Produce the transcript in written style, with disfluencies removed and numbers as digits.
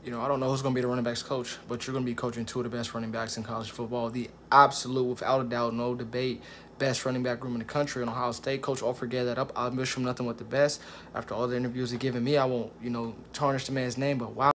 You know, I don't know who's going to be the running backs coach, but you're going to be coaching two of the best running backs in college football. The absolute, without a doubt, no debate, best running back room in the country in Ohio State. Coach Alford gave that up. I wish him nothing but the best. After all the interviews he's given me, I won't, you know, tarnish the man's name, but wow.